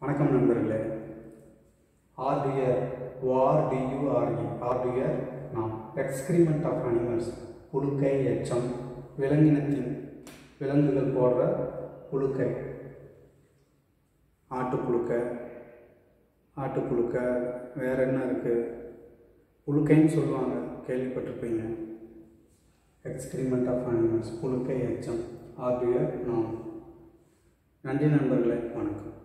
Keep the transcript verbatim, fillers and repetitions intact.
வணக்கம் நண்பர்களே. RTR ஓஆர்டியூஆர்இ RTR நாம் எக்ஸ்கிரிமெண்ட் ஆஃப் அனிமல்ஸ், புழுக்கை, எச்சம், விலங்கினத்தின் விலங்குகள் போடுற புழுக்கை, ஆட்டுப்புழுக்கை, ஆட்டுப்புழுக்கை வேற என்ன இருக்குது, புழுக்கைன்னு சொல்லுவாங்க, கேள்விப்பட்டிருப்பீங்க. எக்ஸ்கிரிமெண்ட் ஆஃப் அனிமல்ஸ், புழுக்கை, எச்சம், ஆர்டிஆர் நாம். நன்றி நண்பர்களே, வணக்கம்.